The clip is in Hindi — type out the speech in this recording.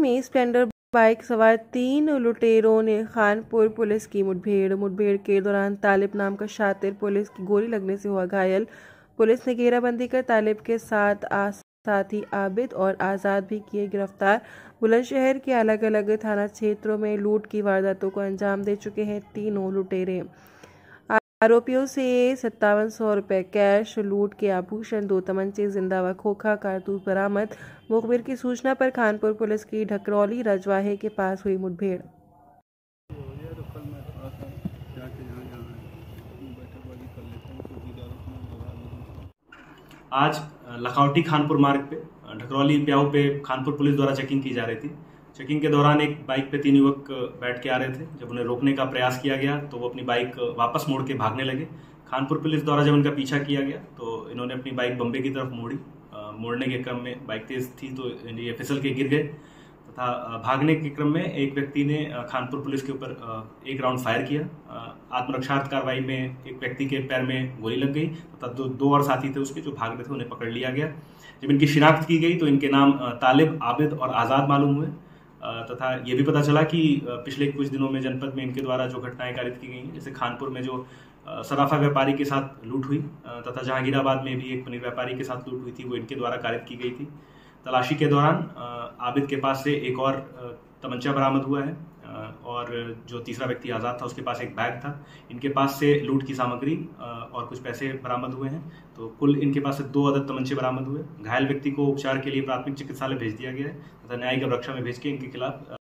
में स्प्लेंडर बाइक सवार 3 लुटेरों ने खानपुर पुलिस की मुठभेड़ के दौरान तालिब नाम का शातिर पुलिस की गोली लगने से हुआ घायल। पुलिस ने घेराबंदी कर तालिब के साथी आबिद और आज़ाद भी किए गिरफ्तार। बुलंदशहर के अलग अलग थाना क्षेत्रों में लूट की वारदातों को अंजाम दे चुके हैं तीनों लुटेरे। आरोपियों से 5700 रुपये कैश, लूट के आभूषण, 2 तमंचे, जिंदा व खोखा कारतूस बरामद। मुखबिर की सूचना पर खानपुर पुलिस की ढकरौली रजवाहे के पास हुई मुठभेड़। आज लखौटी खानपुर मार्ग पे ढकरौली प्याऊ पे खानपुर पुलिस द्वारा चेकिंग की जा रही थी। चेकिंग के दौरान एक बाइक पे 3 युवक बैठ के आ रहे थे। जब उन्हें रोकने का प्रयास किया गया तो वो अपनी बाइक वापस मोड़ के भागने लगे। खानपुर पुलिस द्वारा जब उनका पीछा किया गया तो इन्होंने अपनी बाइक बम्बे की तरफ मोड़ी। मोड़ने के क्रम में बाइक तेज थी तो ये फिसल के गिर गए तथा भागने के क्रम में एक व्यक्ति ने खानपुर पुलिस के ऊपर 1 राउंड फायर किया। आत्मरक्षार्थ कार्रवाई में एक व्यक्ति के पैर में गोली लग गई तथा 2 और साथी थे उसके जो भाग रहे थे, उन्हें पकड़ लिया गया। जब इनकी शिनाख्त की गई तो इनके नाम तालिब, आबिद और आज़ाद मालूम हुए तथा ये भी पता चला कि पिछले कुछ दिनों में जनपद में इनके द्वारा जो घटनाएं कारित की गई, जैसे खानपुर में जो सराफा व्यापारी के साथ लूट हुई तथा जहांगीराबाद में भी एक पनीर व्यापारी के साथ लूट हुई थी, वो इनके द्वारा कारित की गई थी। तलाशी के दौरान आबिद के पास से एक और तमंचा बरामद हुआ है और जो तीसरा व्यक्ति आज़ाद था उसके पास एक बैग था। इनके पास से लूट की सामग्री और कुछ पैसे बरामद हुए हैं। तो कुल इनके पास से 2 अदद तमंचे बरामद हुए। घायल व्यक्ति को उपचार के लिए प्राथमिक चिकित्सालय भेज दिया गया है तथा न्यायिक रक्षा में भेज के इनके खिलाफ